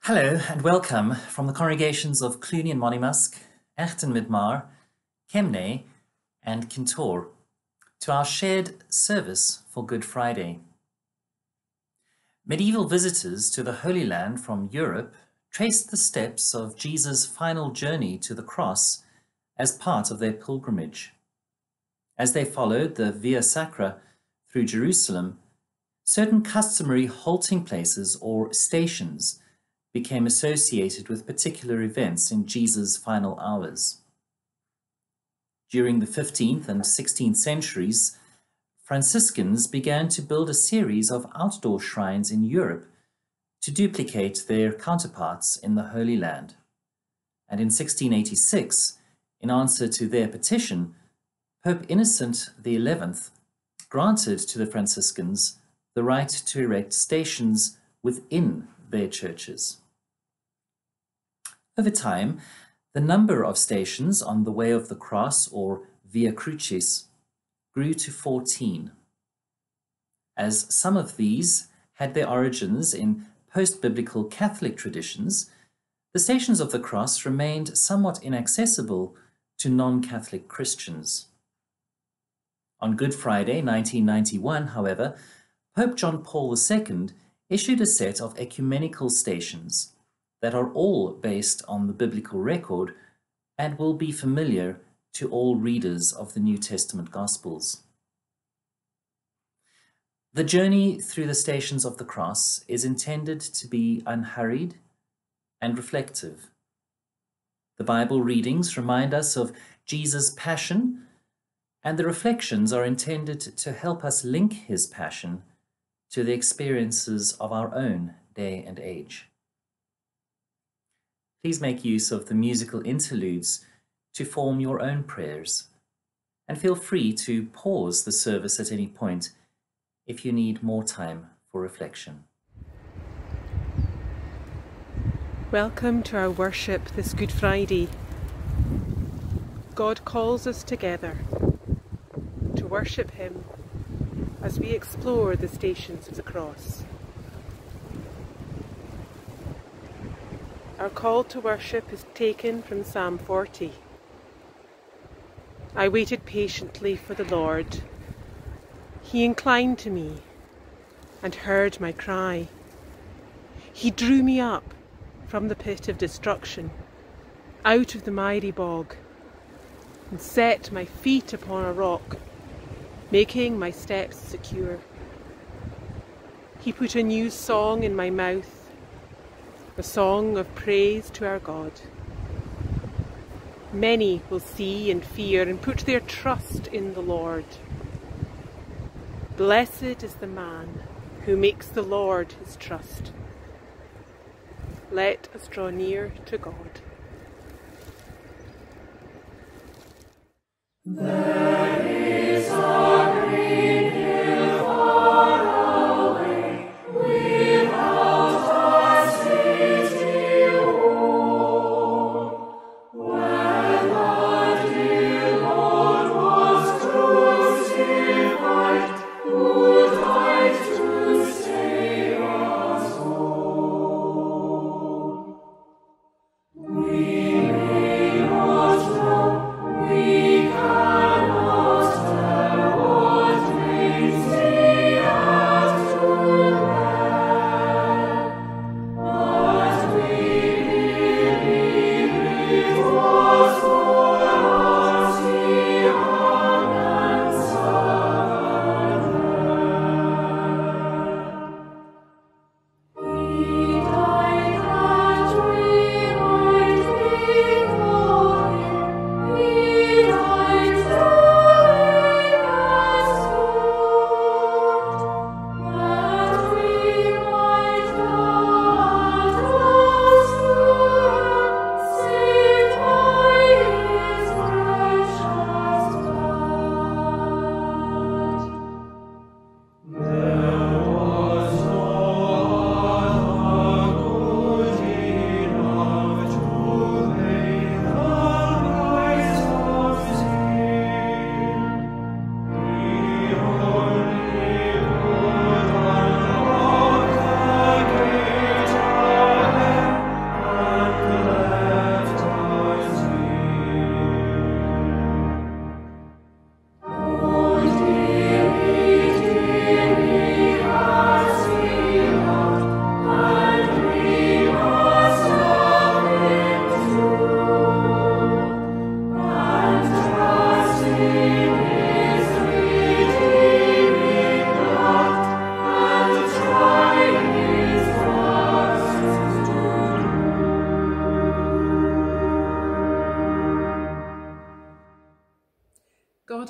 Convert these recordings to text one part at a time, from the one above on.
Hello and welcome from the congregations of Cluny and Monymusk, Echten Midmar, Kemnay and Kintore to our shared service for Good Friday. Medieval visitors to the Holy Land from Europe traced the steps of Jesus' final journey to the cross as part of their pilgrimage. As they followed the Via Sacra through Jerusalem, certain customary halting places or stations became associated with particular events in Jesus' final hours. During the 15th and 16th centuries, Franciscans began to build a series of outdoor shrines in Europe to duplicate their counterparts in the Holy Land. And in 1686, in answer to their petition, Pope Innocent XI granted to the Franciscans the right to erect stations within their churches. Over time, the number of stations on the Way of the Cross, or Via Crucis, grew to 14. As some of these had their origins in post-biblical Catholic traditions, the Stations of the Cross remained somewhat inaccessible to non-Catholic Christians. On Good Friday 1991, however, Pope John Paul II issued a set of ecumenical stations that are all based on the biblical record and will be familiar to all readers of the New Testament Gospels. The journey through the Stations of the Cross is intended to be unhurried and reflective. The Bible readings remind us of Jesus' passion, and the reflections are intended to help us link his passion to the experiences of our own day and age. Please make use of the musical interludes to form your own prayers, and feel free to pause the service at any point if you need more time for reflection. Welcome to our worship this Good Friday. God calls us together to worship him as we explore the Stations of the Cross. Our call to worship is taken from Psalm 40. I waited patiently for the Lord. He inclined to me and heard my cry. He drew me up from the pit of destruction, out of the miry bog, and set my feet upon a rock, making my steps secure. He put a new song in my mouth, a song of praise to our God. Many will see and fear and put their trust in the Lord. Blessed is the man who makes the Lord his trust. Let us draw near to God. There is a green hill far away, without a city wall, where the dear Lord was crucified, who died to save us all. We may not know, we cannot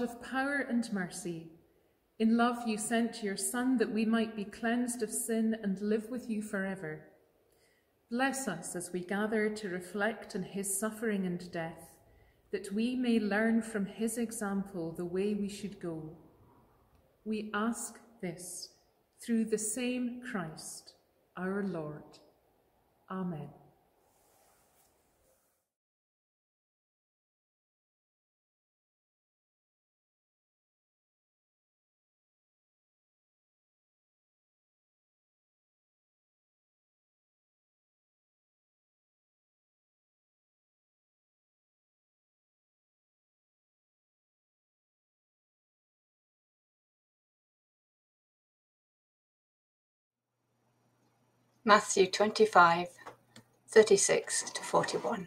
of power and mercy, in love you sent your Son that we might be cleansed of sin and live with you forever. Bless us as we gather to reflect on his suffering and death, that we may learn from his example the way we should go. We ask this through the same Christ, our Lord. Amen. Matthew 25, 36 to 41.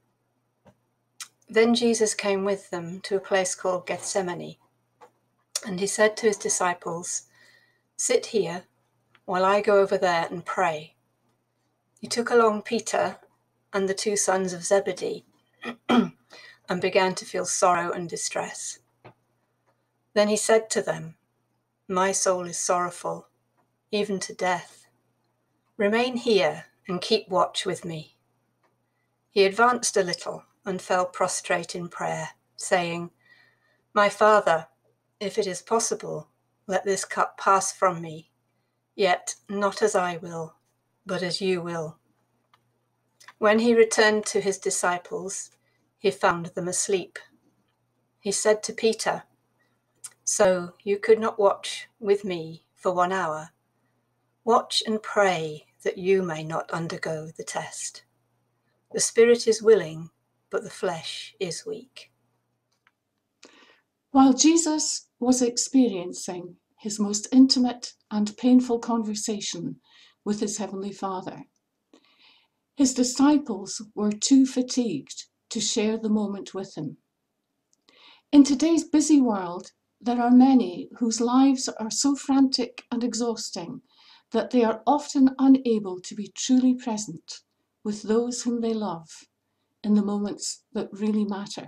Then Jesus came with them to a place called Gethsemane, and he said to his disciples, "Sit here while I go over there and pray." He took along Peter and the 2 sons of Zebedee and began to feel sorrow and distress. Then he said to them, "My soul is sorrowful, even to death. Remain here and keep watch with me." He advanced a little and fell prostrate in prayer, saying, "My Father, if it is possible, let this cup pass from me, yet not as I will, but as you will." When he returned to his disciples, he found them asleep. He said to Peter, "So you could not watch with me for 1 hour? Watch and pray that you may not undergo the test. The spirit is willing, but the flesh is weak." While Jesus was experiencing his most intimate and painful conversation with his Heavenly Father, his disciples were too fatigued to share the moment with him. In today's busy world, there are many whose lives are so frantic and exhausting that they are often unable to be truly present with those whom they love in the moments that really matter.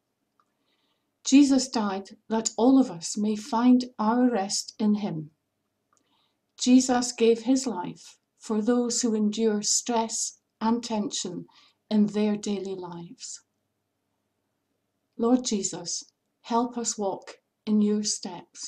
Jesus died that all of us may find our rest in him. Jesus gave his life for those who endure stress and tension in their daily lives. Lord Jesus, help us walk in your steps.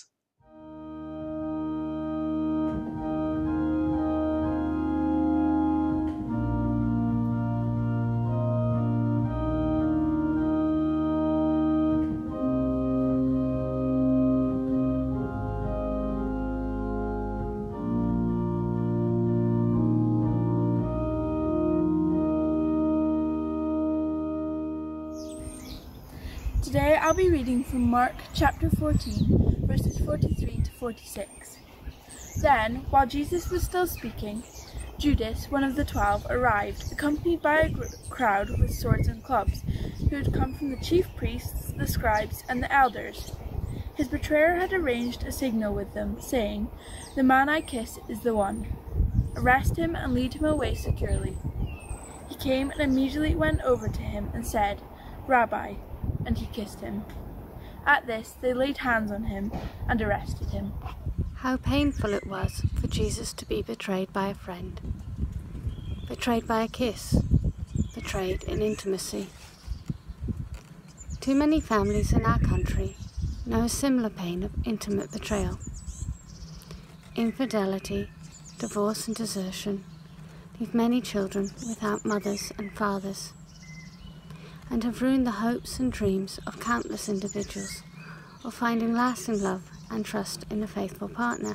Today I'll be reading from Mark chapter 14, verses 43 to 46. Then, while Jesus was still speaking, Judas, one of the 12, arrived, accompanied by a crowd with swords and clubs, who had come from the chief priests, the scribes, and the elders. His betrayer had arranged a signal with them, saying, "The man I kiss is the one. Arrest him and lead him away securely." He came and immediately went over to him and said, "Rabbi," and he kissed him. At this they laid hands on him and arrested him. How painful it was for Jesus to be betrayed by a friend, betrayed by a kiss, betrayed in intimacy. Too many families in our country know a similar pain of intimate betrayal. Infidelity, divorce and desertion leave many children without mothers and fathers, and have ruined the hopes and dreams of countless individuals of finding lasting love and trust in a faithful partner.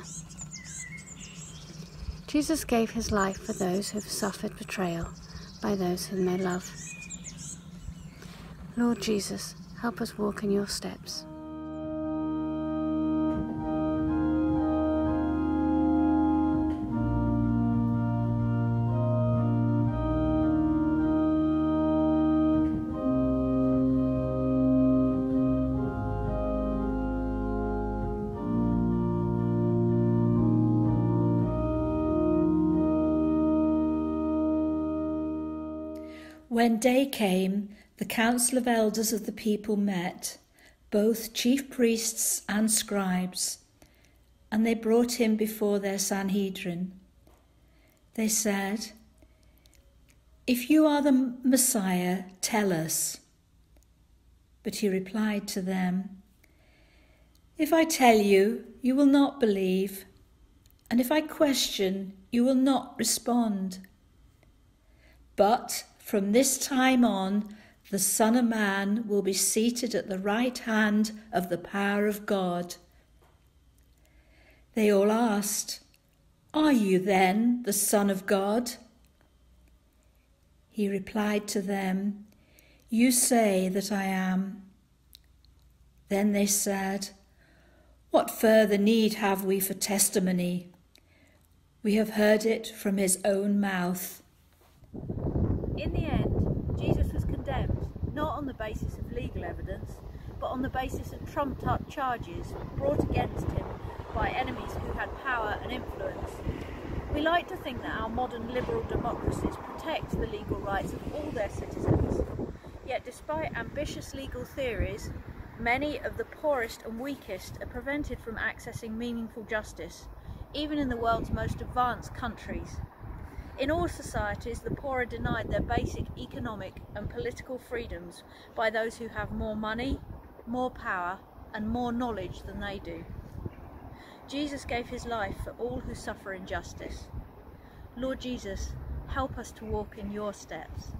Jesus gave his life for those who have suffered betrayal by those whom they love. Lord Jesus, help us walk in your steps. When day came, the council of elders of the people met. both chief priests and scribes, and they brought him before their Sanhedrin. They said, "If you are the Messiah, tell us." But he replied to them, "If I tell you, you will not believe, and if I question, you will not respond. But from this time on, the Son of Man will be seated at the right hand of the power of God." They all asked, "Are you then the Son of God?" He replied to them, "You say that I am." Then they said, "What further need have we for testimony? We have heard it from his own mouth." In the end, Jesus was condemned, not on the basis of legal evidence, but on the basis of trumped-up charges brought against him by enemies who had power and influence. We like to think that our modern liberal democracies protect the legal rights of all their citizens. Yet despite ambitious legal theories, many of the poorest and weakest are prevented from accessing meaningful justice, even in the world's most advanced countries. In all societies, the poor are denied their basic economic and political freedoms by those who have more money, more power, and more knowledge than they do. Jesus gave his life for all who suffer injustice. Lord Jesus, help us to walk in your steps.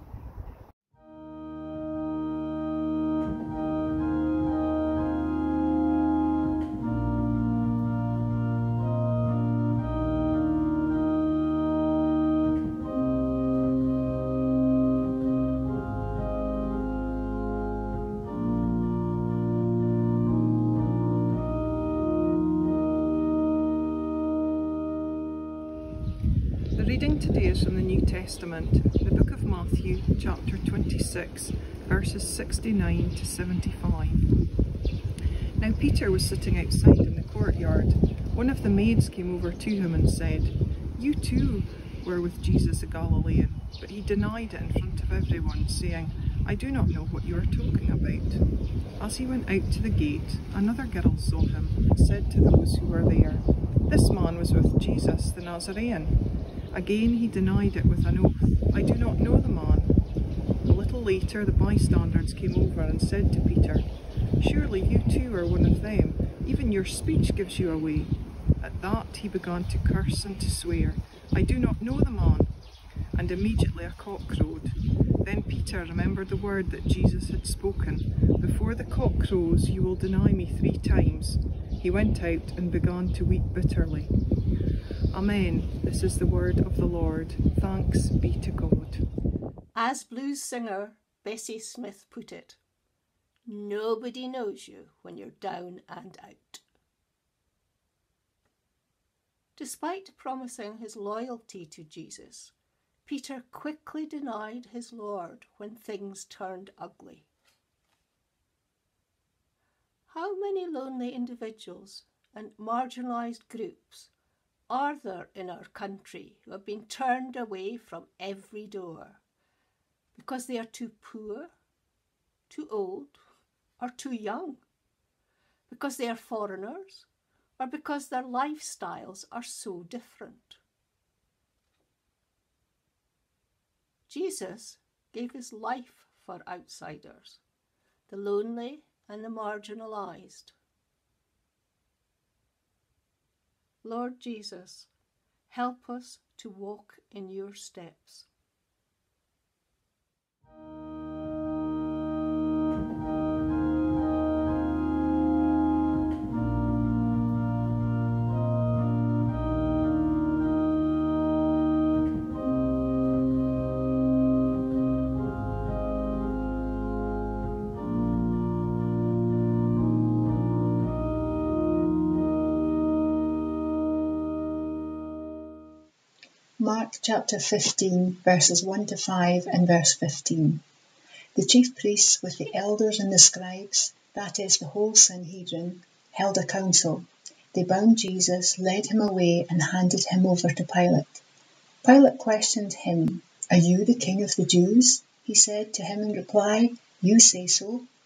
The reading today is from the New Testament, the book of Matthew, chapter 26, verses 69 to 75. Now Peter was sitting outside in the courtyard. One of the maids came over to him and said, "You too were with Jesus the Galilean." But he denied it in front of everyone, saying, "I do not know what you are talking about." As he went out to the gate, another girl saw him and said to those who were there, "This man was with Jesus the Nazarene." Again he denied it with an oath, "I do not know the man." A little later the bystanders came over and said to Peter, "Surely you too are one of them, even your speech gives you away." At that he began to curse and to swear, "I do not know the man." And immediately a cock crowed. Then Peter remembered the word that Jesus had spoken, "Before the cock crows you will deny me 3 times." He went out and began to weep bitterly. Amen. This is the word of the Lord. Thanks be to God. As blues singer Bessie Smith put it, nobody knows you when you're down and out. Despite promising his loyalty to Jesus, Peter quickly denied his Lord when things turned ugly. How many lonely individuals and marginalised groups are there in our country who have been turned away from every door because they are too poor, too old, or too young, because they are foreigners, or because their lifestyles are so different? Jesus gave his life for outsiders, the lonely and the marginalised. Lord Jesus, help us to walk in your steps. Mark chapter 15, verses 1 to 5 and verse 15. The chief priests with the elders and the scribes, that is the whole Sanhedrin, held a council. They bound Jesus, led him away and handed him over to Pilate. Pilate questioned him, "Are you the king of the Jews?" He said to him in reply, "You say so."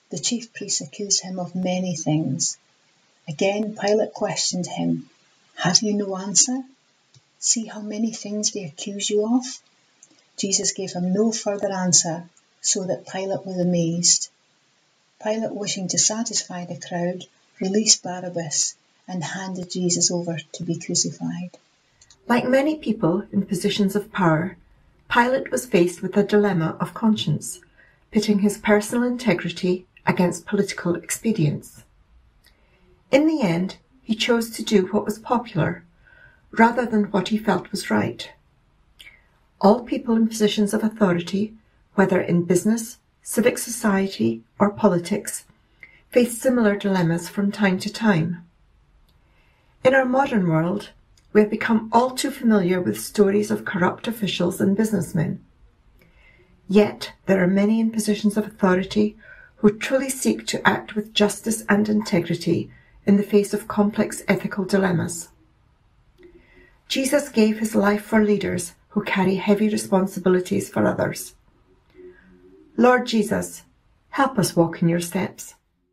The chief priests accused him of many things. Again, Pilate questioned him. Have you no answer? See how many things they accuse you of? Jesus gave him no further answer, so that Pilate was amazed. Pilate, wishing to satisfy the crowd, released Barabbas and handed Jesus over to be crucified. Like many people in positions of power, Pilate was faced with a dilemma of conscience, pitting his personal integrity against political expedience. In the end, he chose to do what was popular, rather than what he felt was right. All people in positions of authority, whether in business, civic society, or politics, face similar dilemmas from time to time. In our modern world, we have become all too familiar with stories of corrupt officials and businessmen. Yet there are many in positions of authority who truly seek to act with justice and integrity in the face of complex ethical dilemmas. Jesus gave his life for leaders who carry heavy responsibilities for others. Lord Jesus, help us walk in your steps.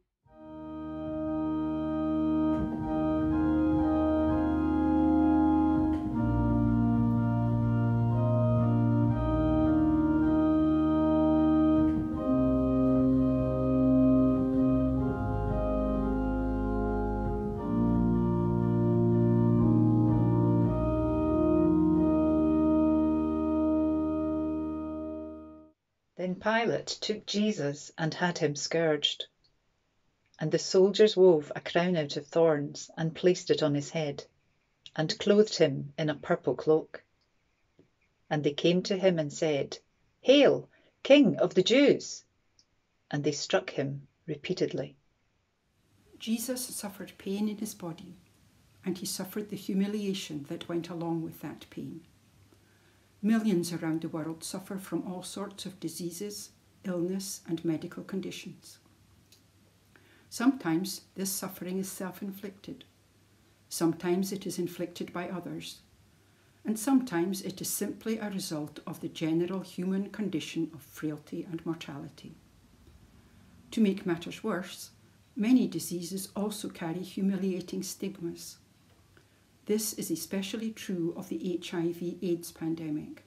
Then Pilate took Jesus and had him scourged. And the soldiers wove a crown out of thorns and placed it on his head, and clothed him in a purple cloak. And they came to him and said, "Hail, King of the Jews!" And they struck him repeatedly. Jesus suffered pain in his body, and he suffered the humiliation that went along with that pain. Millions around the world suffer from all sorts of diseases, illness, and medical conditions. Sometimes this suffering is self-inflicted. Sometimes it is inflicted by others. And sometimes it is simply a result of the general human condition of frailty and mortality. To make matters worse, many diseases also carry humiliating stigmas. This is especially true of the HIV/AIDS pandemic.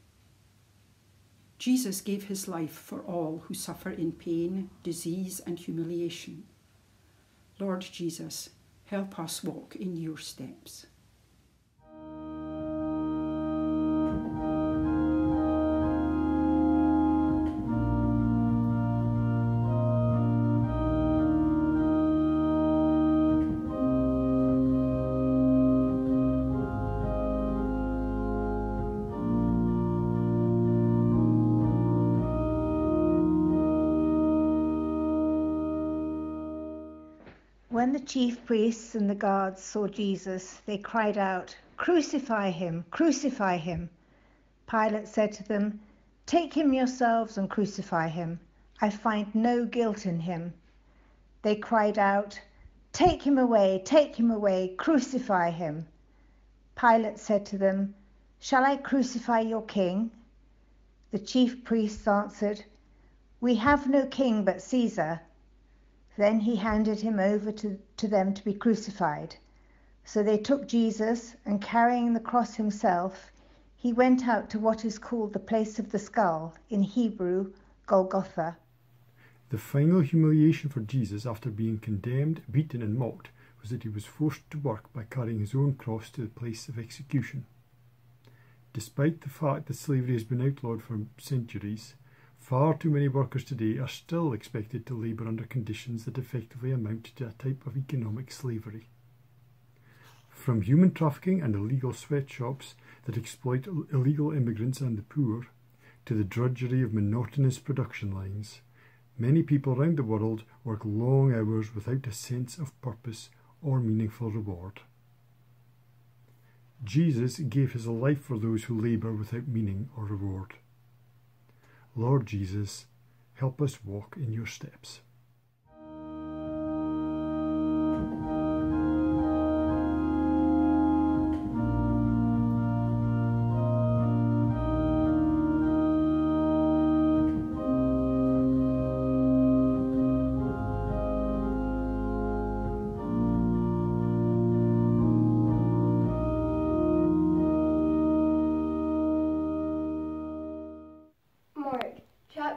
Jesus gave his life for all who suffer in pain, disease, and humiliation. Lord Jesus, help us walk in your steps. When the chief priests and the guards saw Jesus, they cried out, "Crucify him! Crucify him!" Pilate said to them, "Take him yourselves and crucify him. I find no guilt in him." They cried out, "Take him away! Take him away! Crucify him!" Pilate said to them, "Shall I crucify your king?" The chief priests answered, "We have no king but Caesar." Then he handed him over to them to be crucified. So they took Jesus, and carrying the cross himself, he went out to what is called the place of the skull, in Hebrew, Golgotha. The final humiliation for Jesus after being condemned, beaten and mocked was that he was forced to work by carrying his own cross to the place of execution. Despite the fact that slavery has been outlawed for centuries, far too many workers today are still expected to labour under conditions that effectively amount to a type of economic slavery. From human trafficking and illegal sweatshops that exploit illegal immigrants and the poor, to the drudgery of monotonous production lines, many people around the world work long hours without a sense of purpose or meaningful reward. Jesus gave his life for those who labour without meaning or reward. Lord Jesus, help us walk in your steps.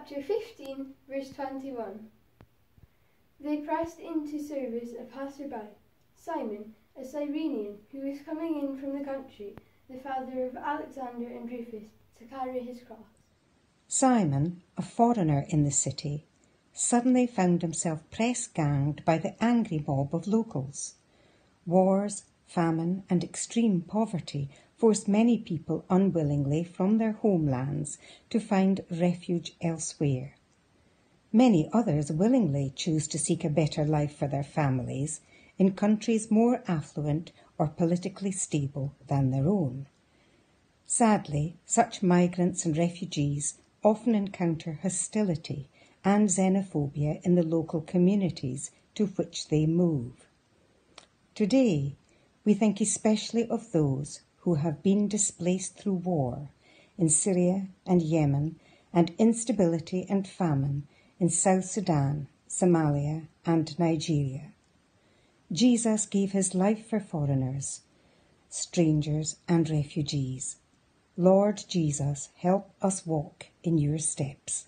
chapter 15, verse 21. They pressed in to service a passer-by, Simon, a Cyrenian, who was coming in from the country, the father of Alexander and Rufus, to carry his cross. Simon, a foreigner in the city, suddenly found himself press-ganged by the angry mob of locals. Wars, famine, and extreme poverty forced many people unwillingly from their homelands to find refuge elsewhere. Many others willingly choose to seek a better life for their families in countries more affluent or politically stable than their own. Sadly, such migrants and refugees often encounter hostility and xenophobia in the local communities to which they move. Today, we think especially of those who have been displaced through war in Syria and Yemen, and instability and famine in South Sudan, Somalia, and Nigeria. Jesus gave his life for foreigners, strangers, and refugees. Lord Jesus, help us walk in your steps.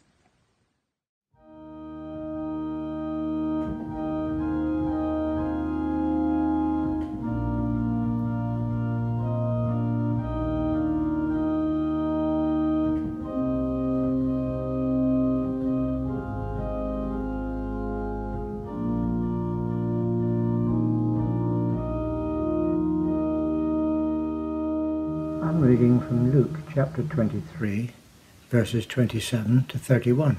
I'm reading from Luke chapter 23, verses 27 to 31.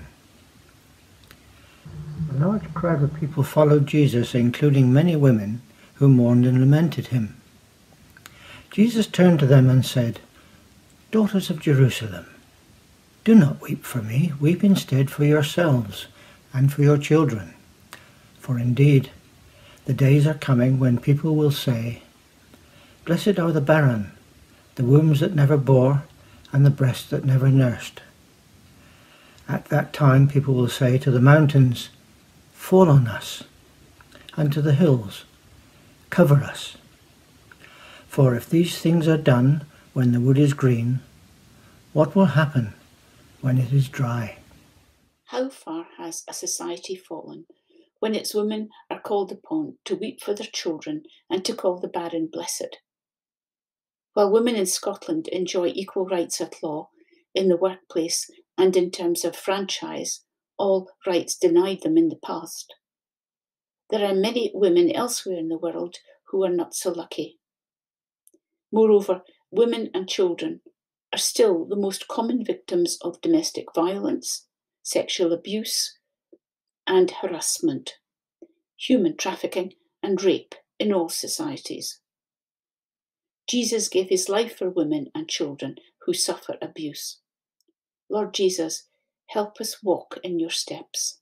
A large crowd of people followed Jesus, including many women who mourned and lamented him. Jesus turned to them and said, "Daughters of Jerusalem, do not weep for me, weep instead for yourselves and for your children. For indeed, the days are coming when people will say, 'Blessed are the barren, the wombs that never bore, and the breasts that never nursed.' At that time people will say to the mountains, 'Fall on us,' and to the hills, 'Cover us.' For if these things are done when the wood is green, what will happen when it is dry?" How far has a society fallen when its women are called upon to weep for their children and to call the barren blessed? While women in Scotland enjoy equal rights at law, in the workplace, and in terms of franchise, all rights denied them in the past, there are many women elsewhere in the world who are not so lucky. Moreover, women and children are still the most common victims of domestic violence, sexual abuse, and harassment, human trafficking, and rape in all societies. Jesus gave his life for women and children who suffer abuse. Lord Jesus, help us walk in your steps.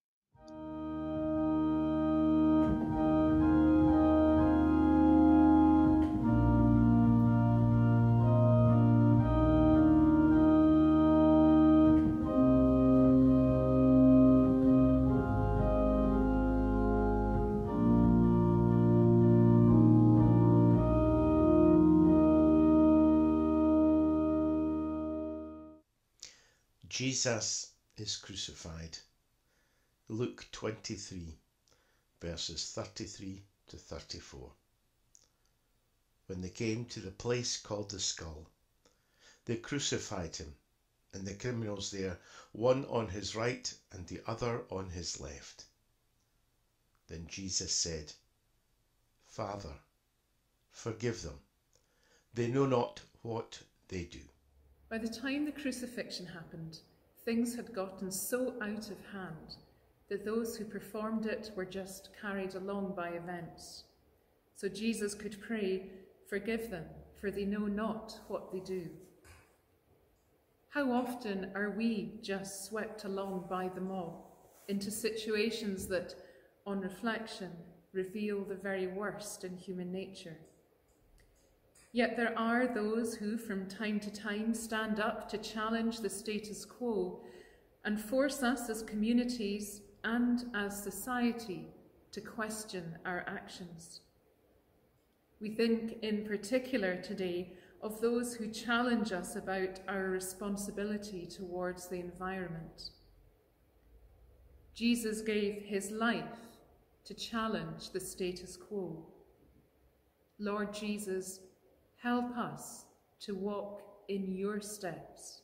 Jesus is crucified. Luke 23, verses 33 to 34. When they came to the place called the Skull, they crucified him, and the criminals there, one on his right and the other on his left. Then Jesus said, "Father, forgive them. They know not what they do." By the time the crucifixion happened, things had gotten so out of hand that those who performed it were just carried along by events. So Jesus could pray, "Forgive them, for they know not what they do." How often are we just swept along by the mob into situations that, on reflection, reveal the very worst in human nature? Yet there are those who from time to time stand up to challenge the status quo and force us as communities and as society to question our actions. We think in particular today of those who challenge us about our responsibility towards the environment. Jesus gave his life to challenge the status quo. Lord Jesus, help us to walk in your steps.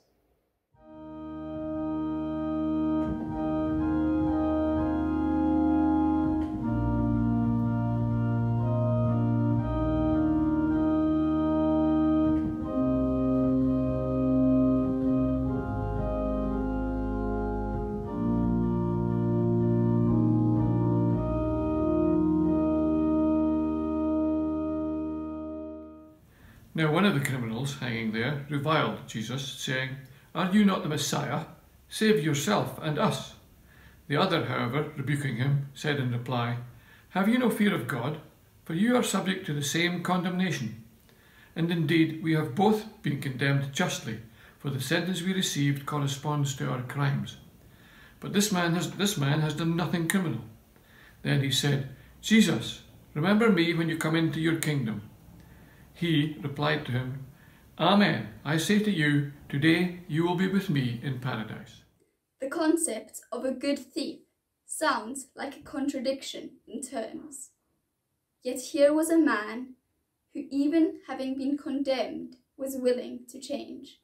Now one of the criminals hanging there reviled Jesus, saying, "Are you not the Messiah? Save yourself and us." The other, however, rebuking him, said in reply, "Have you no fear of God? For you are subject to the same condemnation. And indeed we have both been condemned justly, for the sentence we received corresponds to our crimes. But this man has done nothing criminal." Then he said, "Jesus, remember me when you come into your kingdom." He replied to him, "Amen, I say to you, today you will be with me in paradise." The concept of a good thief sounds like a contradiction in terms. Yet here was a man who, even having been condemned, was willing to change.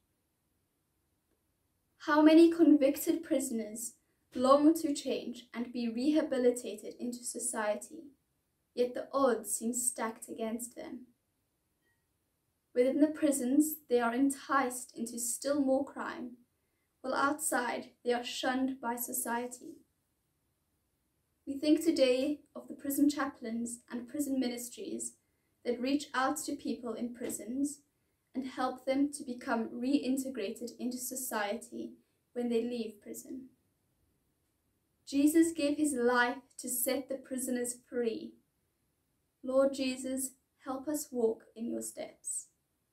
How many convicted prisoners long to change and be rehabilitated into society, yet the odds seem stacked against them. Within the prisons, they are enticed into still more crime, while outside they are shunned by society. We think today of the prison chaplains and prison ministries that reach out to people in prisons and help them to become reintegrated into society when they leave prison. Jesus gave his life to set the prisoners free. Lord Jesus, help us walk in your steps.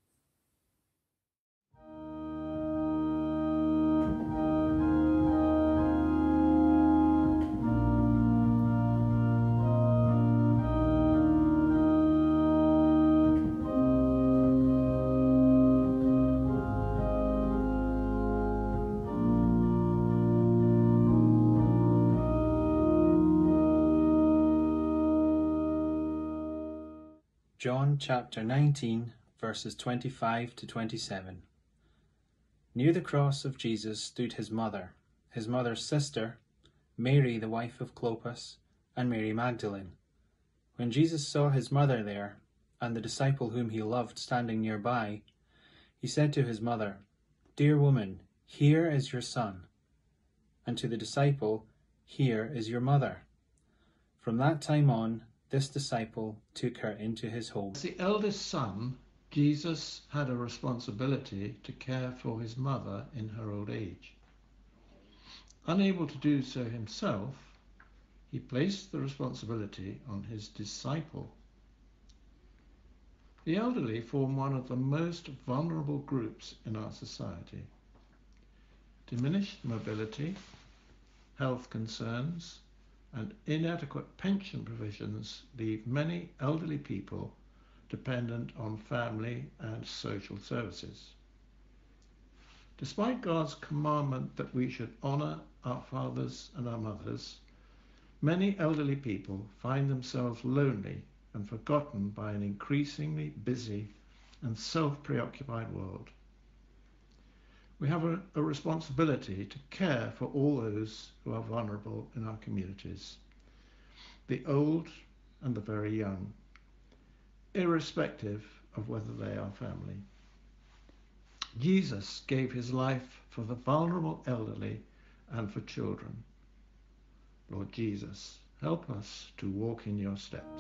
John chapter 19, verses 25 to 27. Near the cross of Jesus stood his mother's sister, Mary the wife of Clopas, and Mary Magdalene. When Jesus saw his mother there, and the disciple whom he loved standing nearby, he said to his mother, "Dear woman, here is your son," and to the disciple, "Here is your mother." From that time on, this disciple took her into his home. As the eldest son, Jesus had a responsibility to care for his mother in her old age. Unable to do so himself, he placed the responsibility on his disciple. The elderly form one of the most vulnerable groups in our society. Diminished mobility, health concerns, and inadequate pension provisions leave many elderly people dependent on family and social services. Despite God's commandment that we should honour our fathers and our mothers, many elderly people find themselves lonely and forgotten by an increasingly busy and self-preoccupied world. We have a responsibility to care for all those who are vulnerable in our communities, the old and the very young, irrespective of whether they are family. Jesus gave his life for the vulnerable elderly and for children. Lord Jesus, help us to walk in your steps.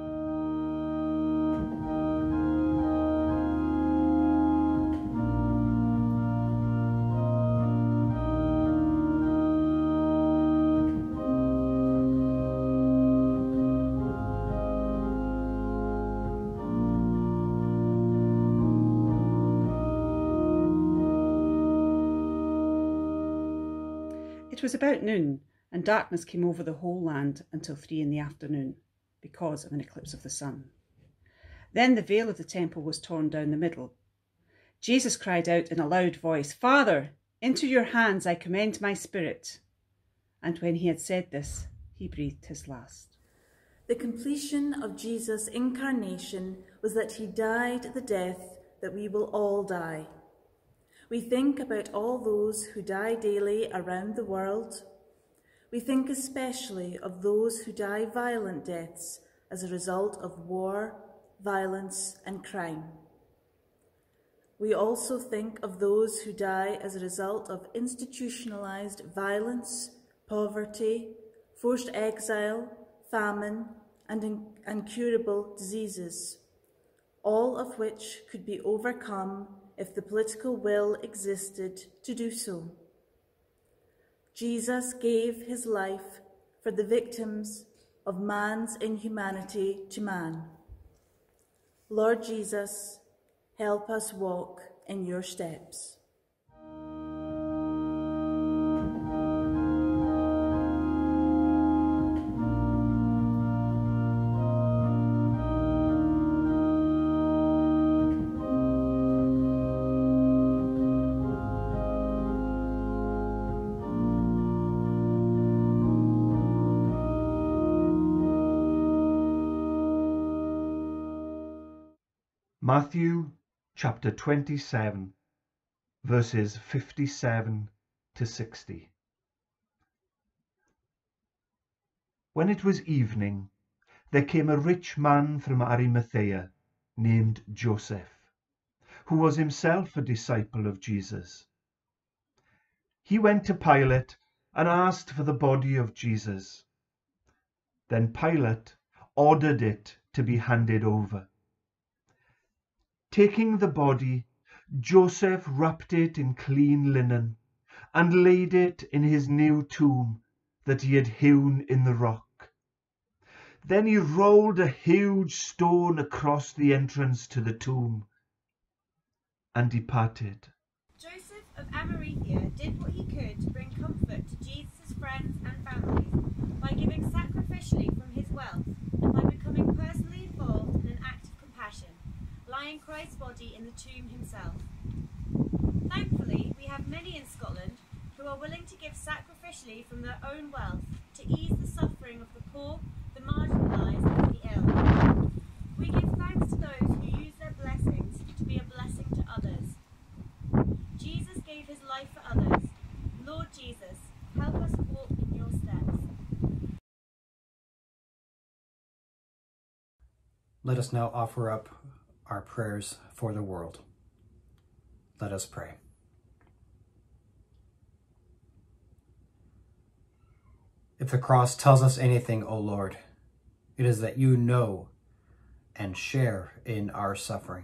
It was about noon, and darkness came over the whole land until 3 in the afternoon, because of an eclipse of the sun. Then the veil of the temple was torn down the middle. Jesus cried out in a loud voice, "Father, into your hands I commend my spirit." And when he had said this, he breathed his last. The completion of Jesus' incarnation was that he died the death that we will all die. We think about all those who die daily around the world. We think especially of those who die violent deaths as a result of war, violence, and crime. We also think of those who die as a result of institutionalized violence, poverty, forced exile, famine, and incurable diseases, all of which could be overcome if the political will existed to do so. Jesus gave his life for the victims of man's inhumanity to man. Lord Jesus, help us walk in your steps. Matthew chapter 27, verses 57 to 60. When it was evening, there came a rich man from Arimathea named Joseph, who was himself a disciple of Jesus. He went to Pilate and asked for the body of Jesus. Then Pilate ordered it to be handed over. Taking the body, Joseph wrapped it in clean linen and laid it in his new tomb that he had hewn in the rock. Then he rolled a huge stone across the entrance to the tomb and departed. Joseph of Arimathea did what he could to bring comfort to Jesus' friends and families by giving sacrificially from his wealth and by becoming personally involved in an act of compassion, lying Christ's body in the tomb himself. Thankfully, we have many in Scotland who are willing to give sacrificially from their own wealth to ease the suffering of the poor, the marginalised and the ill. We give thanks to those who use their blessings to be a blessing to others. Jesus gave his life for others. Lord Jesus, help us walk in your steps. Let us now offer up our prayers for the world. Let us pray. If the cross tells us anything, O Lord, it is that you know and share in our suffering.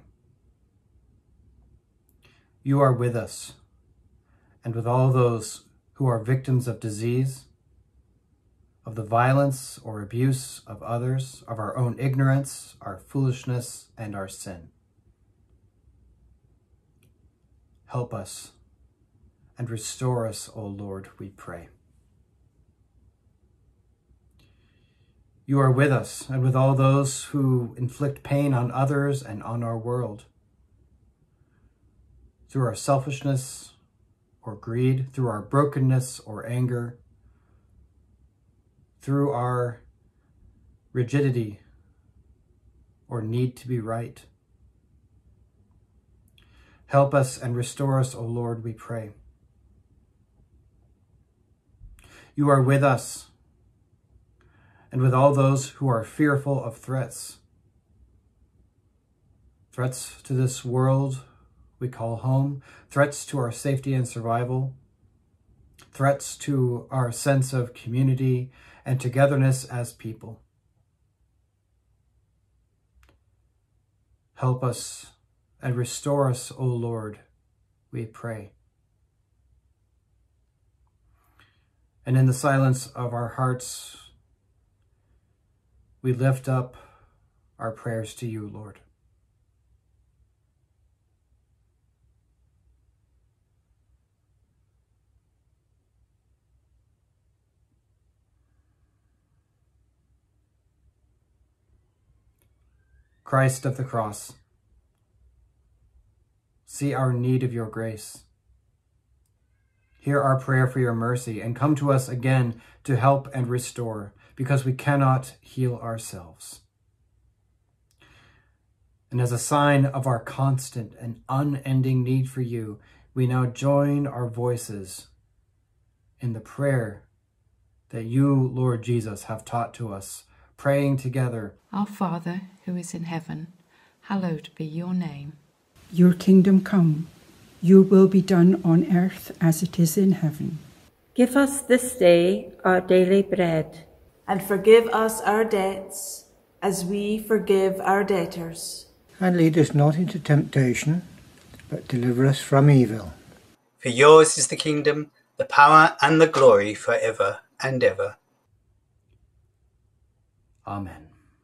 You are with us and with all those who are victims of disease, of the violence or abuse of others, of our own ignorance, our foolishness, and our sin. Help us and restore us, O Lord, we pray. You are with us and with all those who inflict pain on others and on our world. Through our selfishness or greed, through our brokenness or anger, through our rigidity or need to be right. Help us and restore us, O Lord, we pray. You are with us and with all those who are fearful of threats. Threats to this world we call home, threats to our safety and survival, threats to our sense of community and togetherness as people. Help us and restore us, O Lord, we pray. And in the silence of our hearts, we lift up our prayers to you, Lord. Christ of the cross, see our need of your grace. Hear our prayer for your mercy, and come to us again to help and restore, because we cannot heal ourselves. And as a sign of our constant and unending need for you, we now join our voices in the prayer that you, Lord Jesus, have taught to us, praying together. Our Father, who is in heaven, hallowed be your name. Your kingdom come, your will be done on earth as it is in heaven. Give us this day our daily bread. And forgive us our debts, as we forgive our debtors. And lead us not into temptation, but deliver us from evil. For yours is the kingdom, the power and the glory forever and ever. Amen.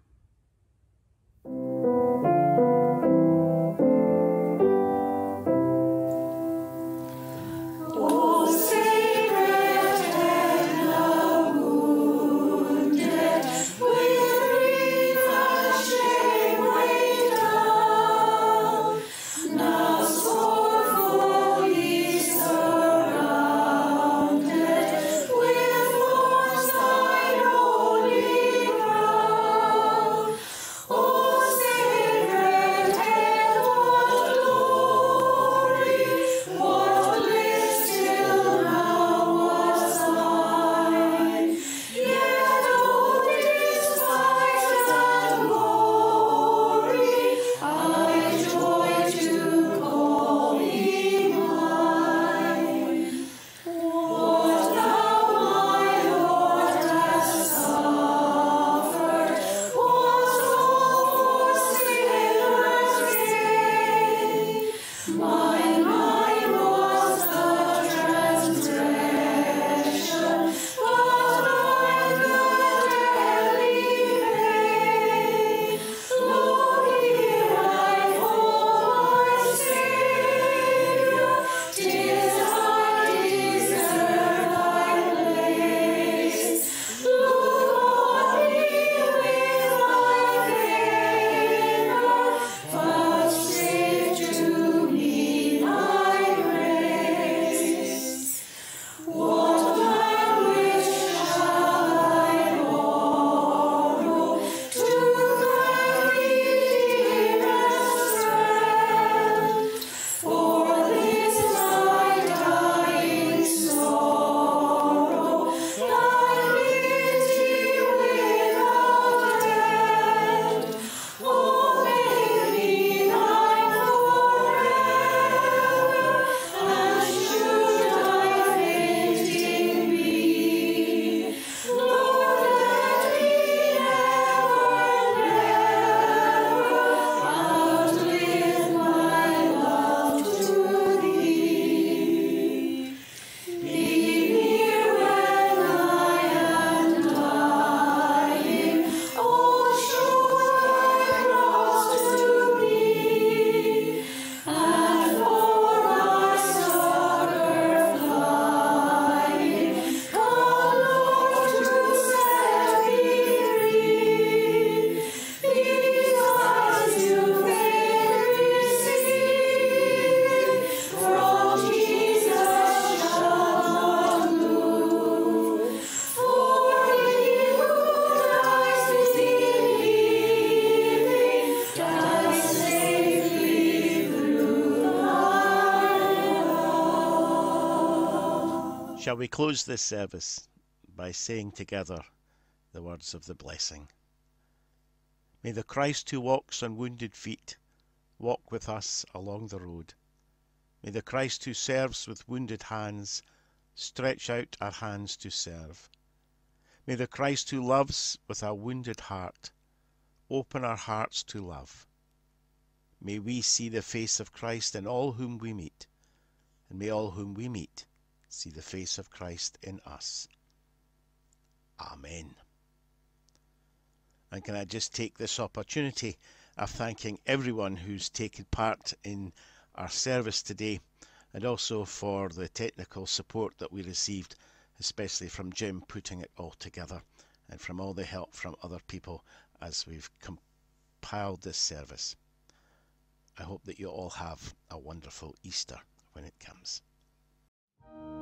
Shall we close this service by saying together the words of the blessing? May the Christ who walks on wounded feet walk with us along the road. May the Christ who serves with wounded hands stretch out our hands to serve. May the Christ who loves with a wounded heart open our hearts to love. May we see the face of Christ in all whom we meet, and may all whom we meet see the face of Christ in us. Amen. And can I just take this opportunity of thanking everyone who's taken part in our service today, and also for the technical support that we received, especially from Jim putting it all together, and from all the help from other people as we've compiled this service. I hope that you all have a wonderful Easter when it comes.